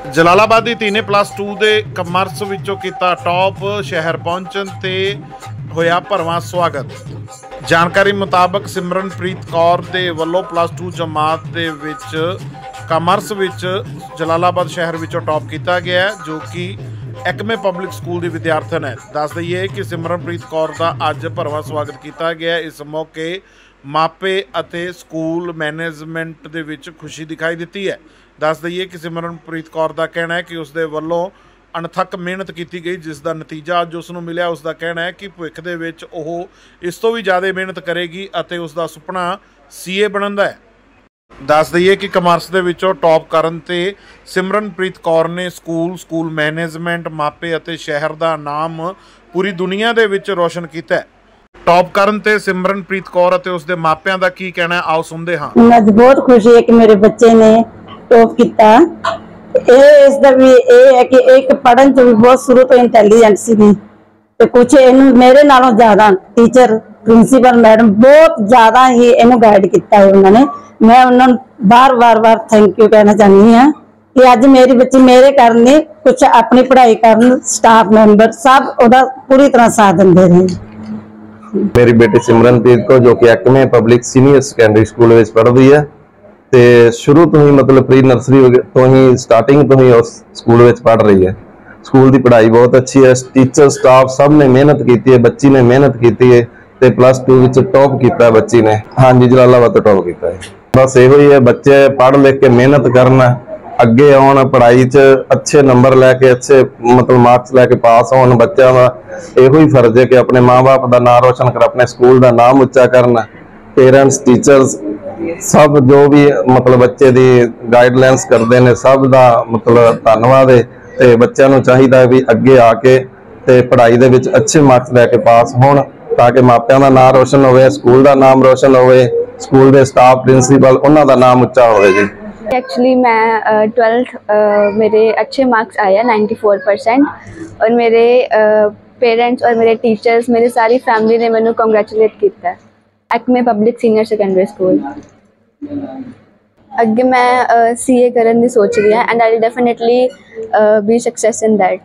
जलालाबाद की धी ने +2 के कमर्स विचों किया टॉप। शहर पहुंचण ते होया भरवां स्वागत। जानकारी मुताबक सिमरनप्रीत कौर दे वल्लों +2 जमात दे विच कमर्स विच जलालाबाद शहर विचों टॉप किया गया है, जो कि एक्मे पब्लिक स्कूल की विद्यार्थन है। दस दईए कि सिमरनप्रीत कौर का अज भरवां स्वागत किया गया। इस मौके मापे अते स्कूल मैनेजमेंट दे विच खुशी दिखाई दी है। दस दईए कि सिमरनप्रीत कौर का कहना है कि उसके वल्लों अणथक मेहनत की गई, जिसका नतीजा अज उसनूं मिलिया। उसका कहना है कि भविख दे विच ओह इस तो भी ज़्यादा मेहनत करेगी अते उसका सुपना CA बनन दा है। दस दईए कि कमर्स दे विचों टॉप करन ते सिमरनप्रीत कौर ने स्कूल मैनेजमेंट मापे अते शहर का नाम पूरी दुनिया दे विच रोशन किया है। टॉप करन ते सिमरनप्रीत कौर अते उसदे मापियां दा की कहना है, आओ सुनदे हां। अज बहुत खुशी है कि मेरे बच्चे ने टॉप किया। इसका भी है कि एक पढ़न च भी बहुत शुरू तो इंटैलीजेंट सी ते कुछ मेरे नालों ज्यादा टीचर प्रिंसीपल मैडम बहुत ज्यादा ही इन्हू गाइड किया है उन्होंने। मैं उन्होंने बार थैंक यू कहना चाहनी हाँ कि अज मेरी बच्ची मेरे करने कुछ अपनी पढ़ाई करन, स्टाफ मैंबर सब ओदा पूरी तरह साथ देंदे रहे। मेरी बेटी सिमरनप्रीत को जो कि Acme public senior secondary school में पढ़ रही है, तो शुरू तो ही मतलब प्री नर्सरी तो ही स्टार्टिंग तो ही उस स्कूल में पढ़ रही है। स्कूल की पढ़ाई बहुत अच्छी है, टीचर स्टाफ सब ने मेहनत की है, बच्ची ने मेहनत की है तो +2 विच टॉप किया बच्ची ने। हाँ जी, जलालाबाद तो टॉप किया है। बस यो ही है, बच्चे पढ़ लिख के मेहनत करना, अगे आने पढ़ाई च अच्छे नंबर लैके अच्छे मतलब मार्क्स लैके पास होने। बच्चों का यो ही फर्ज है कि अपने माँ बाप का नाम रोशन कर, अपने स्कूल का नाम उच्चा करना। पेरेंट्स टीचर्स सब जो भी मतलब बच्चे दी गाइडलाइंस करते हैं सब का मतलब धन्यवाद है। तो बच्चों को चाहिए भी अगे आके ते पढ़ाई दे विच अच्छे मार्क्स लैके पास होण, ताकि मापियां का नाम रोशन होवे, स्कूल का नाम रोशन होवे, स्कूल के स्टाफ प्रिंसीपल उन्हां दा नाम उच्चा होवे जी। एक्चुअली मैं 12th मेरे अच्छे मार्क्स आए हैं 94% और मेरे पेरेंट्स और मेरे टीचर्स मेरी सारी फैमिली ने मैंने कंग्रेचुलेट किया है। Acme public senior secondary school अगे मैं CA करने की सोच रही है and I will definitely be success in that.